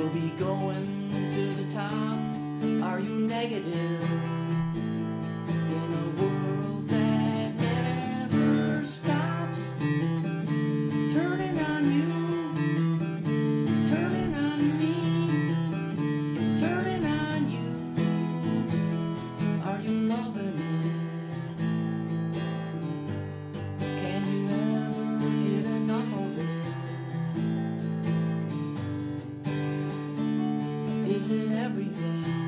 We'll be going to the top. Are you negative? In a world that never stops, turning on you, it's turning on me, it's turning on you. Are you loving it? Can you ever get enough of it? Is it everything?